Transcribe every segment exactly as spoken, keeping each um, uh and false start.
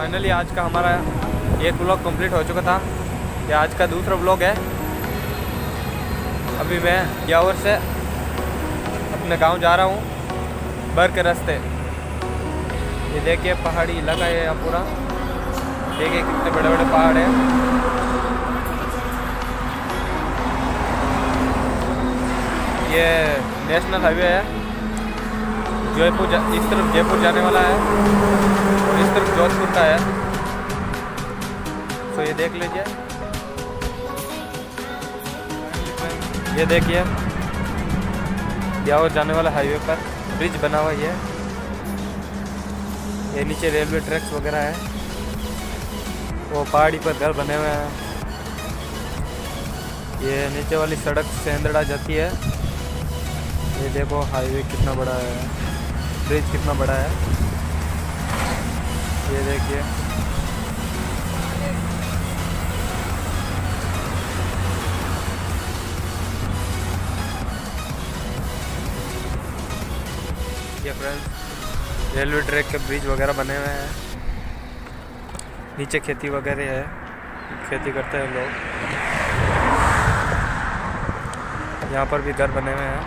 Finally आज का हमारा एक ब्लॉग कंप्लीट हो चुका था। ये आज का दूसरा ब्लॉग है। अभी मैं ब्यावर से अपने गांव जा रहा हूँ बर के रास्ते। ये देखिए पहाड़ी इलाका है यहाँ पूरा। देखिए कितने बड़े बड़े पहाड़ हैं। ये नेशनल हाईवे है। जयपुर इस तरफ जयपुर जाने वाला है और इस तरफ जोधपुर का है। तो ये देख लीजिए। ये देखिए ब्यावर जाने वाला हाईवे पर ब्रिज बना हुआ है। ये नीचे रेलवे ट्रैक्स वगैरह है। वो पहाड़ी पर घर बने हुए हैं। ये नीचे वाली सड़क सेंदड़ा जाती है। ये देखो हाईवे कितना बड़ा है, ब्रिज कितना बड़ा है। ये देखिए ये फ्रेंड्स रेलवे ट्रैक के ब्रिज वगैरह बने हुए हैं। नीचे खेती वगैरह है, खेती करते हैं लोग। यहाँ पर भी घर बने हुए हैं।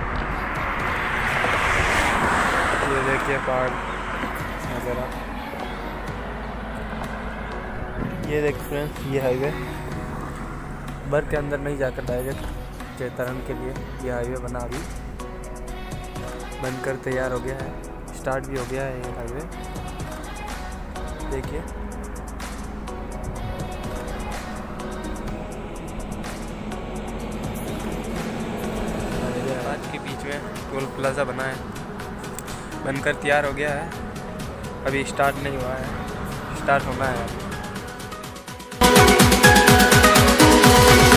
ये देखिए पहाड़ वगैरह। ये देखिए फ्रेंड्स ये हाईवे बर के अंदर नहीं जाकर डायरेक्ट चेतरन के लिए ये हाईवे बना, अभी बनकर तैयार हो गया है। स्टार्ट भी हो गया है ये हाईवे। देखिए आज के बीच में टोल प्लाजा बना है, बनकर तैयार हो गया है। अभी स्टार्ट नहीं हुआ है, स्टार्ट होना है।